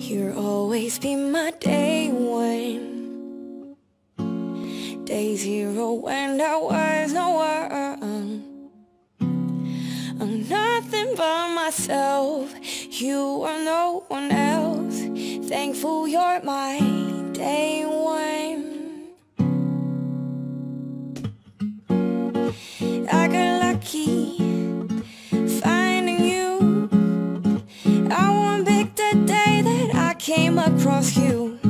You'll always be my day one, day zero when there was no one. I'm nothing but myself, you are no one else. Thankful you're my day one. I got lucky finding you. I won't pick the day that I came across you.